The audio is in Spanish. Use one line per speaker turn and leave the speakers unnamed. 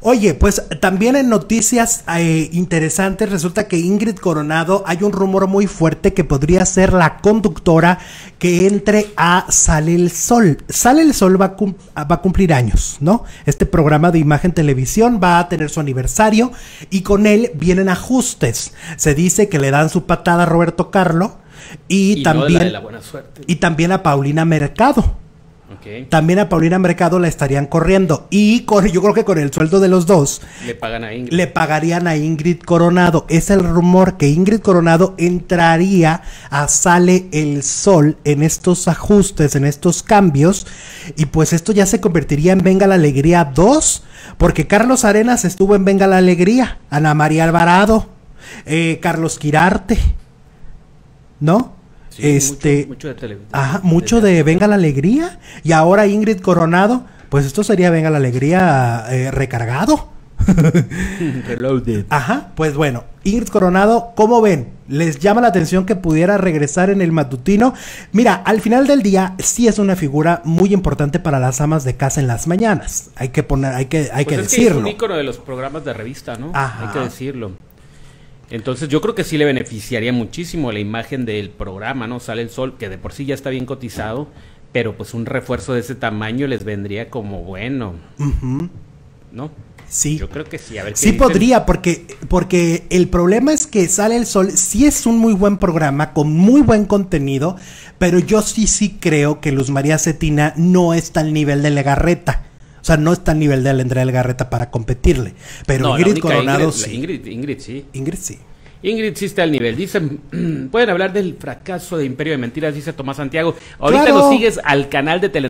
Oye, pues también en noticias interesantes, resulta que Ingrid Coronado, hay un rumor muy fuerte que podría ser la conductora que entre a Sale el Sol. Sale el Sol va a cumplir años, ¿no? Este programa de imagen televisión va a tener su aniversario y con él vienen ajustes. Se dice que le dan su patada a Roberto Carlo y también,
no de la buena suerte.
Y también a Paulina Mercado.
Okay.
También a Paulina Mercado la estarían corriendo. Y yo creo que con el sueldo de los dos
le pagan a Ingrid.
Le pagarían a Ingrid Coronado. Es el rumor que Ingrid Coronado entraría a Sale el Sol en estos ajustes, en estos cambios. Y pues esto ya se convertiría en Venga la Alegría 2. Porque Carlos Arenas estuvo en Venga la Alegría. Ana María Alvarado. Carlos Quirarte. ¿No?
Sí, mucho de televisión.
Ajá, mucho de Venga la Alegría. Y ahora Ingrid Coronado. Pues esto sería Venga la Alegría recargado.
Reloaded.
Ajá, pues bueno, Ingrid Coronado, ¿cómo ven? ¿Les llama la atención que pudiera regresar en el matutino? Mira, al final del día sí es una figura muy importante para las amas de casa en las mañanas. Hay que decirlo.
Es un ícono de los programas de revista, ¿no?
Ajá.
Hay que decirlo. Entonces yo creo que sí le beneficiaría muchísimo la imagen del programa, ¿no? Sale el Sol, que de por sí ya está bien cotizado, pero pues un refuerzo de ese tamaño les vendría como bueno, ¿no?
Sí.
Yo creo que sí. A ver,
sí podría, porque el problema es que Sale el Sol sí es un muy buen programa, con muy buen contenido, pero yo sí creo que Luz María Cetina no está al nivel de Legarreta. O sea, no está al nivel de Andrea Legarreta para competirle. Pero no, Ingrid Coronado sí.
Ingrid sí.
Ingrid sí.
Ingrid sí está al nivel. Dicen, pueden hablar del fracaso de Imperio de Mentiras, dice Tomás Santiago. Ahorita
¡Claro!
nos sigues al canal de Tele